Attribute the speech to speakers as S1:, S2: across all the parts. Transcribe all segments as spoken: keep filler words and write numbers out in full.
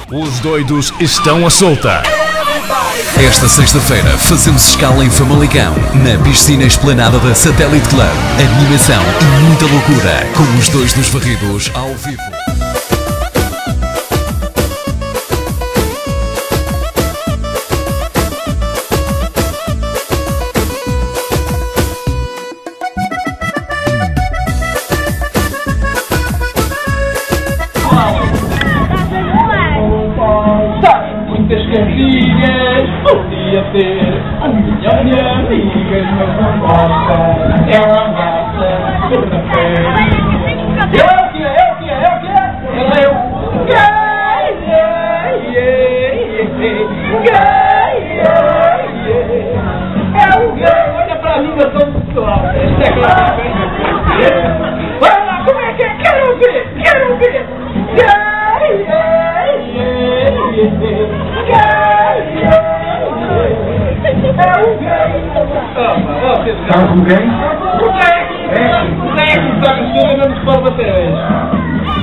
S1: Os doidos estão à solta. Esta sexta-feira fazemos escala em Famalicão, na piscina esplanada da Satellite Club. Animação e muita loucura, com os dois dos varridos ao vivo.
S2: Muitas casinhas podia ter a minha, minha amiga, mas não gosta, ela gosta de café. Eu é o que é, eu que é, eu que é, ela é o gay, é o gay, olha pra ligação pessoal, esta é claro. Olha lá, como é que é, quero ver, quero ver, gay, é o gay!
S3: Estava com quem?
S2: O gay! O gay que está no sul e não nos pode bater hoje.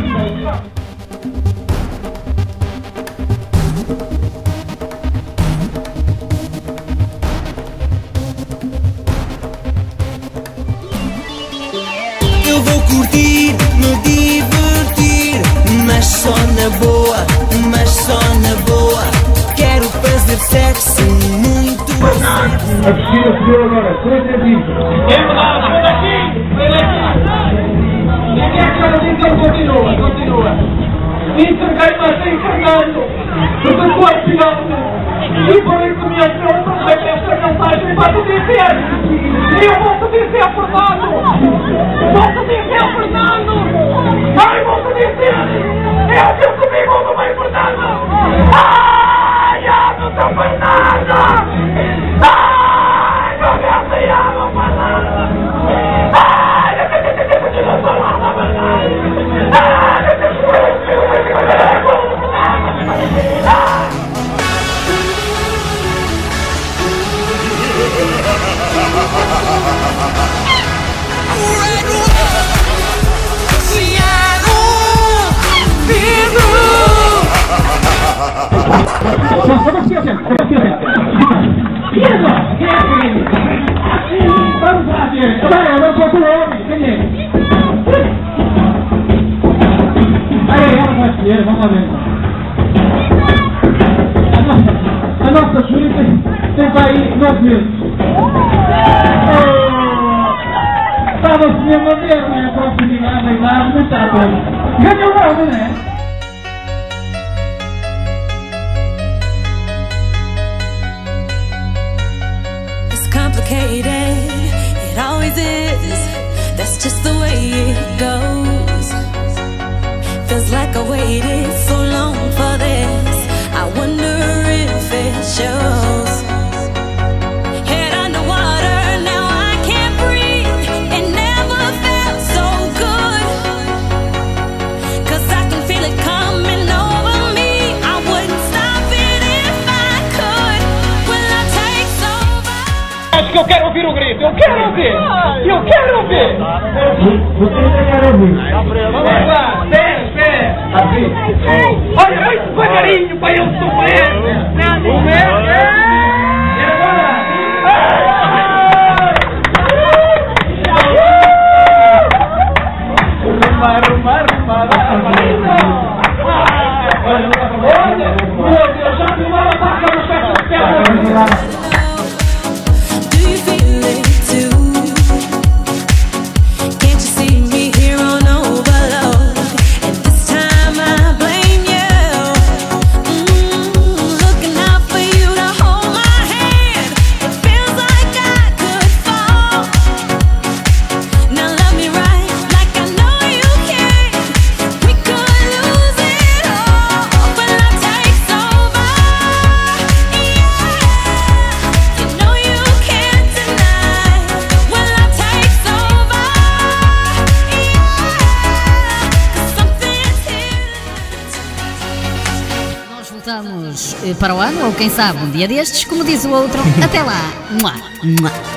S4: Eu vou curtir, me divertir, mas só na boa, mas só na boa. Quero fazer sexo muito sexo.
S3: A piscina subiu agora, três centímetros.
S2: É verdade, vem daqui! Vem daqui! Daqui a cada dia que ele continua, continua. Entreguei, mas entregando. Porque tu és filhote. E por isso me achou para esta mensagem para te dizer. E eu vou te dizer, Fernando. Vou te dizer, Fernando. Ai, vou te dizer. Eu que comigo não vai, Fernando. Ai, amo teu Fernando. Ai, meu Deus, te amo, Fernando. Ai, eu tenho que continuar falando, Fernando. Ai, eu tenho que continuar falando.
S3: Como assim, assim? Como assim, assim? E agora? Quem é aquele? Vamos lá, gente. Vai, eu não sou o homem. Quem é? Aí, ela vai primeiro, vamos lá ver. A nossa, a nossa Júlia tem, tem para aí nove meses. Estava-se mesmo a ver, não é? A proximidade, a idade, não está bom. Ganhou o nome, não é?
S5: It always is. That's just the way it goes. Feels like I waited so long for this. I wonder if it shows. Head underwater, now I can't breathe. It never felt so good. Cause I can feel it coming over me. I wouldn't stop it if I could. Will I take over?
S2: Acho que eu quero ouvir o grito, eu quero ouvir! Eu quero ouvir!
S3: Você ainda quer ouvir?
S2: Vamos lá, espera, espera! Olha, vai devagarinho para eu sofrer! O meu! E agora? Rumba, rumba, rumba, olha, meu Deus, já me manda para cá no chefe do céu!
S6: Voltamos para o ano, ou quem sabe um dia destes, como diz o outro. Até lá. Mua, mua.